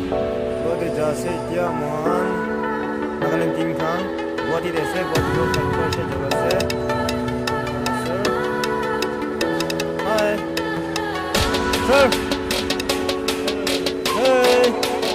Buat jasa dia mohon Nagalim tim kang buat di desa buat dulu kantor saya juga saya. Sir, hi, sir, hey.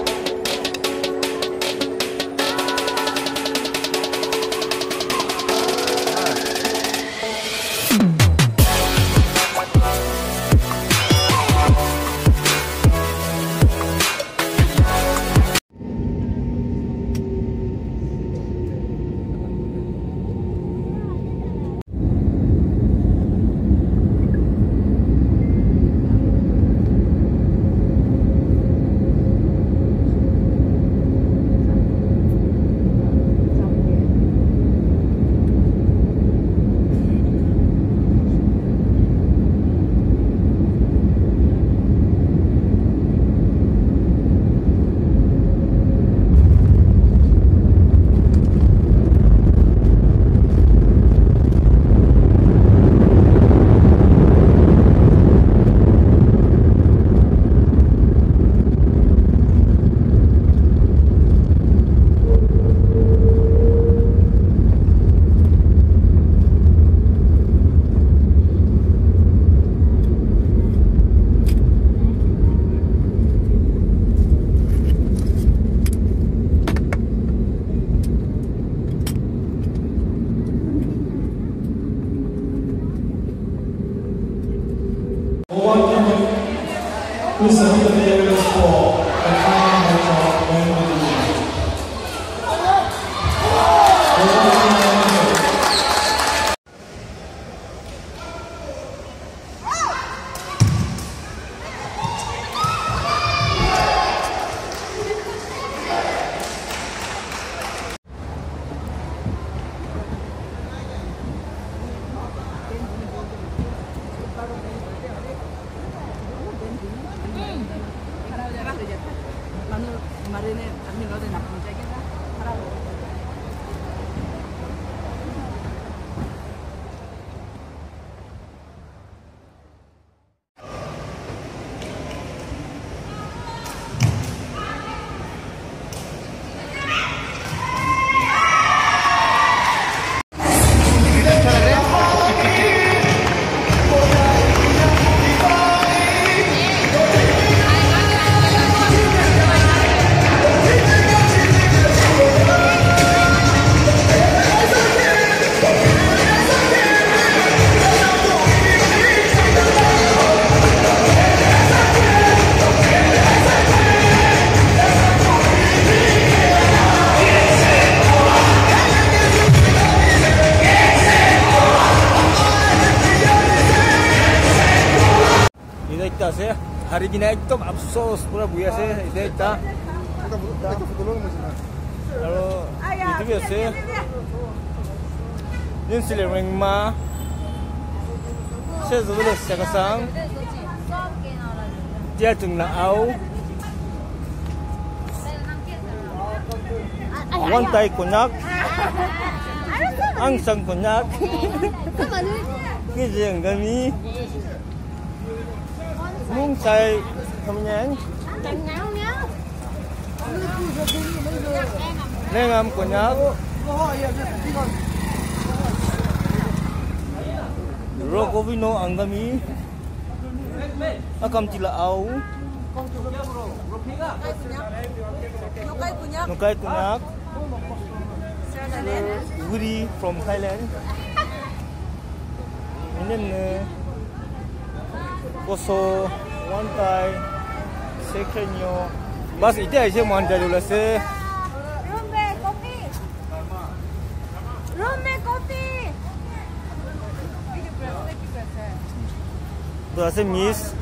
Please submit the videos for the final match of Wayne kemarin kami udah nak menjaga lah. Saya hari ini itu absurd pura buaya saya itu kita kalau itu biasa ini silering ma saya sudah sekarang dia tengah au wantai konyak angsang konyak kijeng kami muốn xay không nhán nên em của nhớ Rogovino angami akam tila au nukai kunyak Woody from Thailand ini Koso, wantai, sekenyo, bas itu aja manja dulu sih. Rumah kopi. Tuh asal miss.